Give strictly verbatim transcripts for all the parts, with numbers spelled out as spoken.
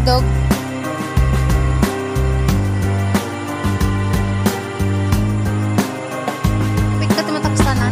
hotdog. Pikat mo tapos tanan.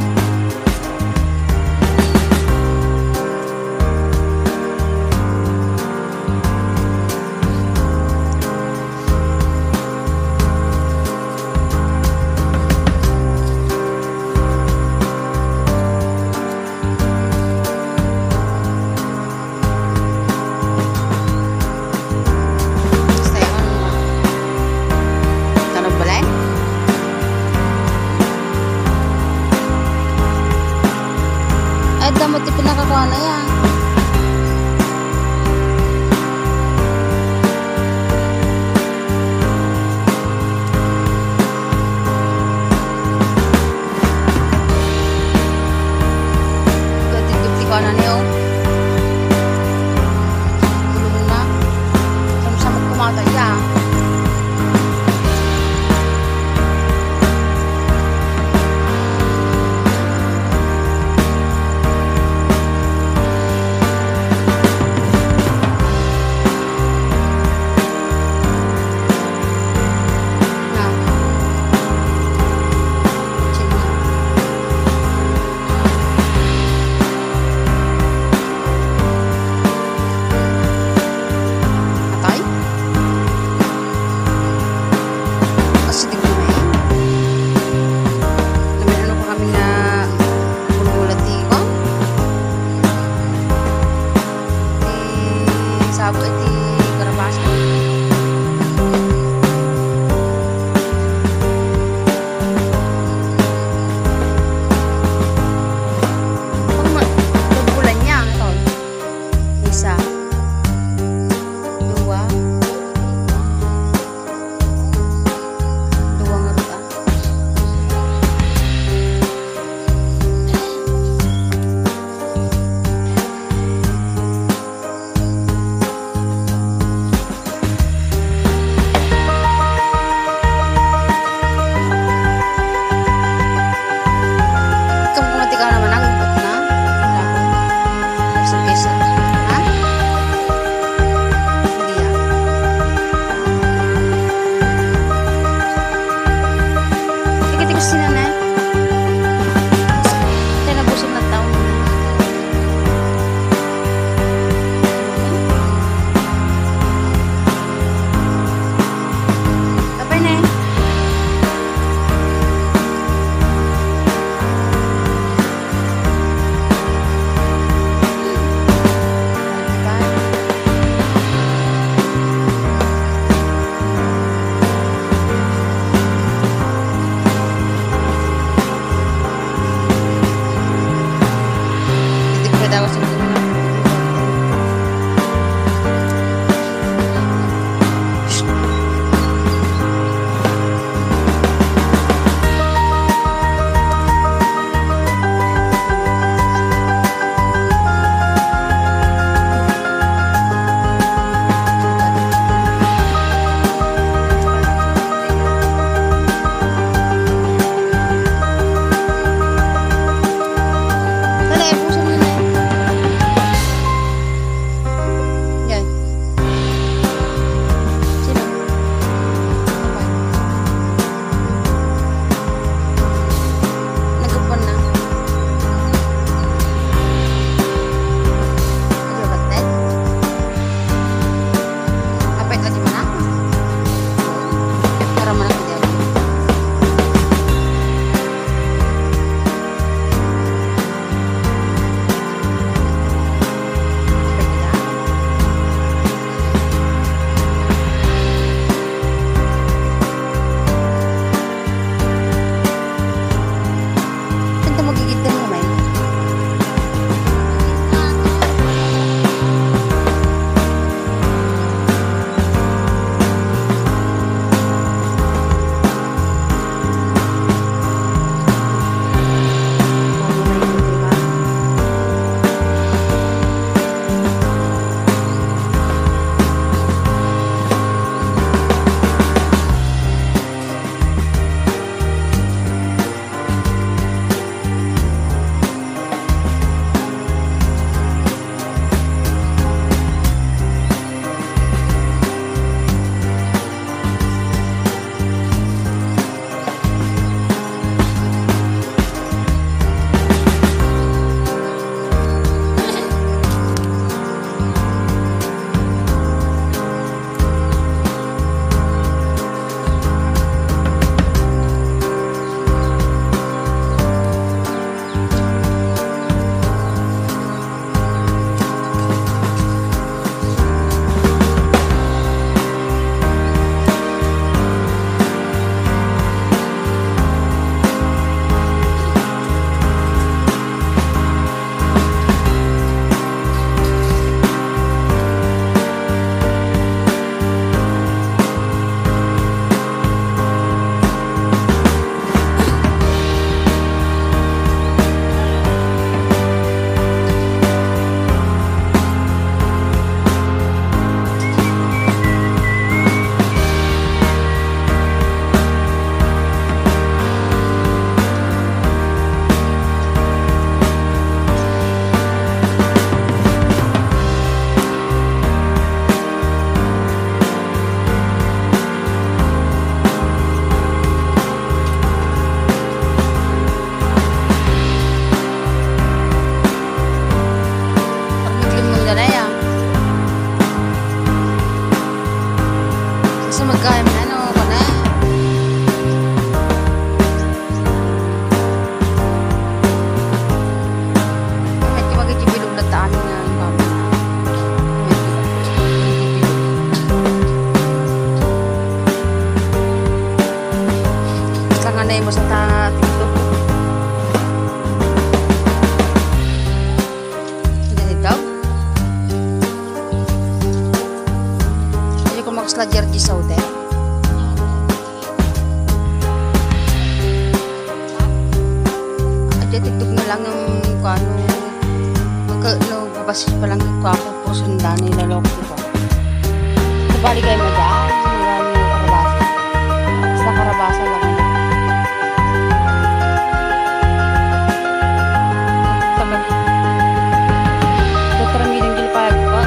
Gaya mo ano ko na. Kahit yung mag-ijibilog na taan nga ang mama. Sanga na yung mo sa ta-tiktok. Hindi daw. Hindi ko makasladyer di sa hotel. Tiktok na lang yung kano magka no babasis pa lang ko ako po sundan nila loko ko. Sabali kayo mo dyan marami yung karabasa sa karabasa lang tagal doktor meeting gilipayag ko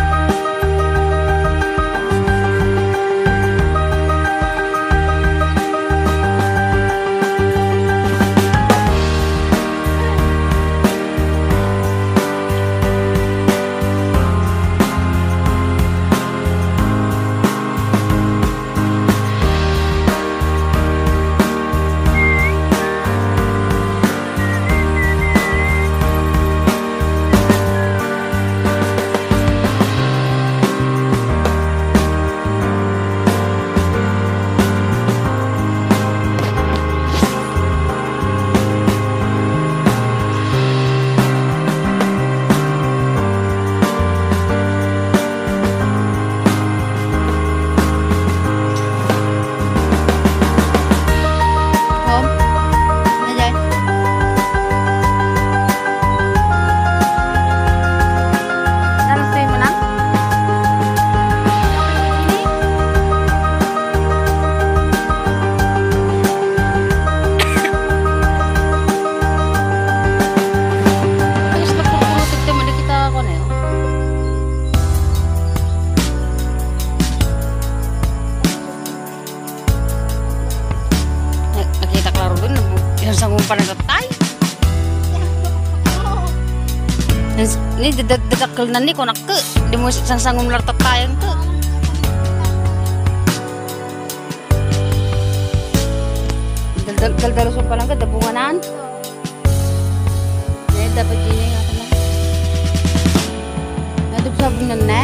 sanggung panagatay. Ni dadakkel na ni ko nak di mo sang sanggung lartatayan to. Dal-dal so palang kada bunganan. Eh dapat ini nga lang. Nadug sabon na na.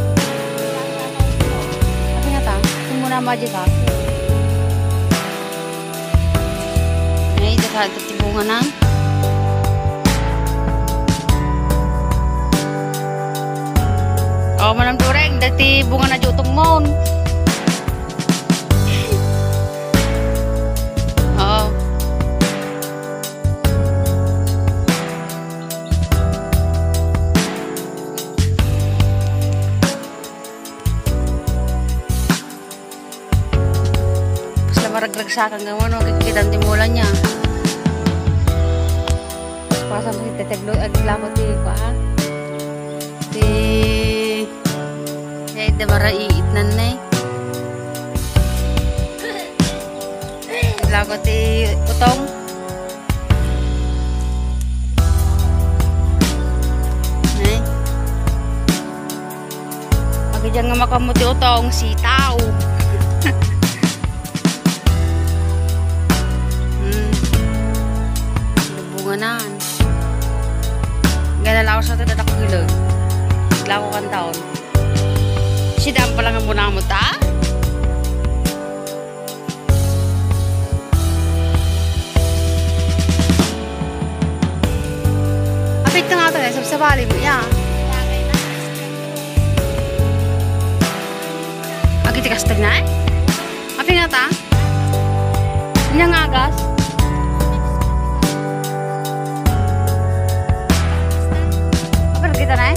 Apa nga ta? Kumuna maji ta. Ay, tibungan na. Oh, manang dureng, dati bunga na jutong mon. Oh. Pas marag-ragsakan nga mo, no, kikitan timulan niya. Pasang si teteglo aglamat di pa di ya ida bara iitnan na aglamat di utong nay agad nga makamuti utong sitaw. Hmm bunganan ganalaw sa tadak gilog. Lako kan taon. Sidam pa lang ang bunamot ta. Apit ka nga ito eh. Sabsabali mo ya. Agit ikastag na eh. Apit nga ta. Hindi nga agas. Kita na eh.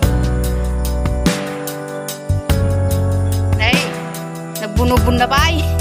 Ay, nagbunubun na ba eh.